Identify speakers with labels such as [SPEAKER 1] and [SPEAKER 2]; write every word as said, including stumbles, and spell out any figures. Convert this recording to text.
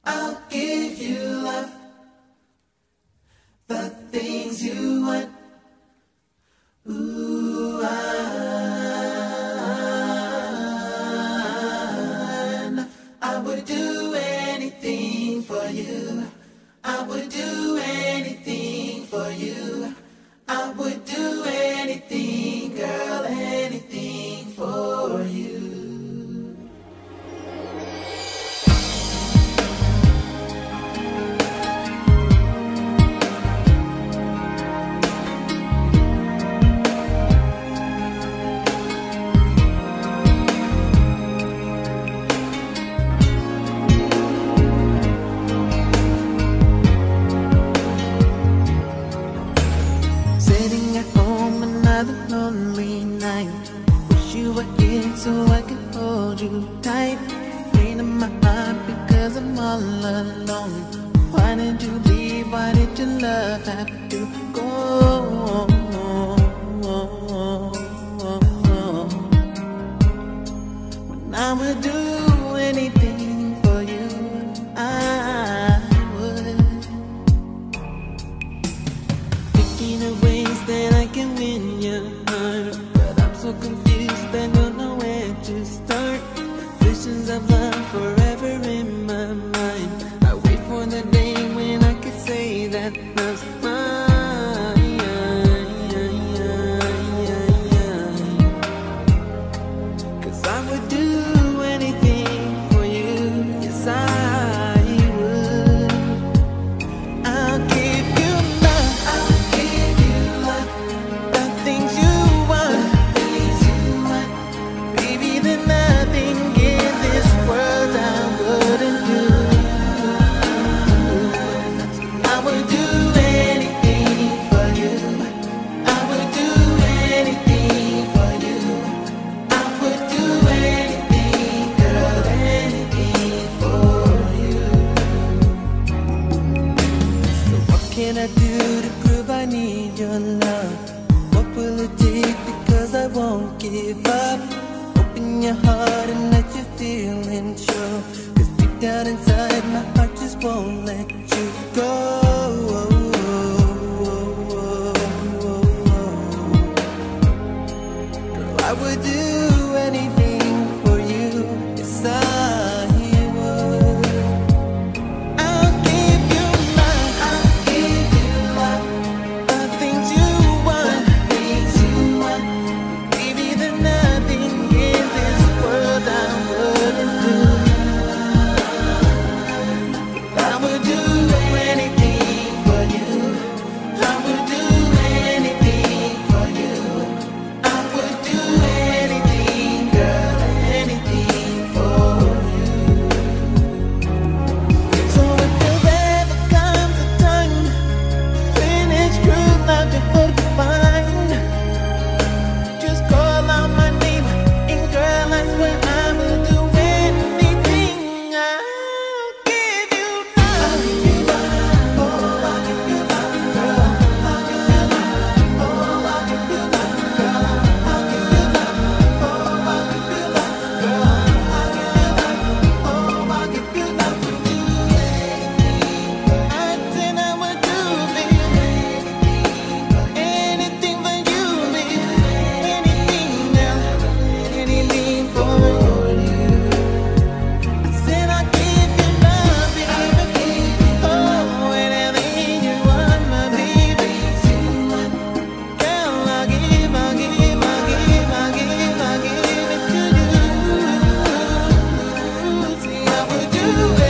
[SPEAKER 1] I'll give you love, the things you want. Ooh, I, I would do anything for you. I would do anything for you. I would do anything, girl, anything for you.
[SPEAKER 2] Lonely night, wish you were here so I could hold you tight. Pain in my heart because I'm all alone. Why did you leave? Why did your love have to go? When I would do anything for you, I would. Thinking of ways that I can win your heart, but I'm so confused, I don't know where to start. Visions of love forever in my mind. I wait for the day when I could say that love's mine. Cause I would do anything for you, yes I would. I'll give you love, I'll give you love, the things you want, things you want. Baby, there's nothing in this world I wouldn't do. I would do anything for you. I would do anything for you. I would do anything, girl, anything for you. So what can I do to prove I need your love? What will it take? Because I won't give up. Open your heart and let your feelings show. Cause deep down inside my heart just won't let you go. Girl, I would do anything for you, yes I would. I'll give you love, I'll give you love, the things you want, things you want. Baby, there's nothing in this world I wouldn't do. I would do anything for you. I would do anything for you. I would do anything, girl, anything for you. So if there ever comes a time when it's true love to hope to find, just call out my name, and girl, I swear I will do anything. I'll give you love. I'll give you love. Oh, I'll give you love, girl. I'll give you love. Oh, I'll give you love, girl. I'll give you love. Oh, I'll give you love, girl. I'll give you love. Oh, I'll give you love. I said I would do, baby, anything for you, baby, anything, girl, anything for you. I said I'll give you love, baby, oh, anything you want, my baby. Girl, I'll give, I'll give, I'll give, I'll give, I'll give it to you. See, I would do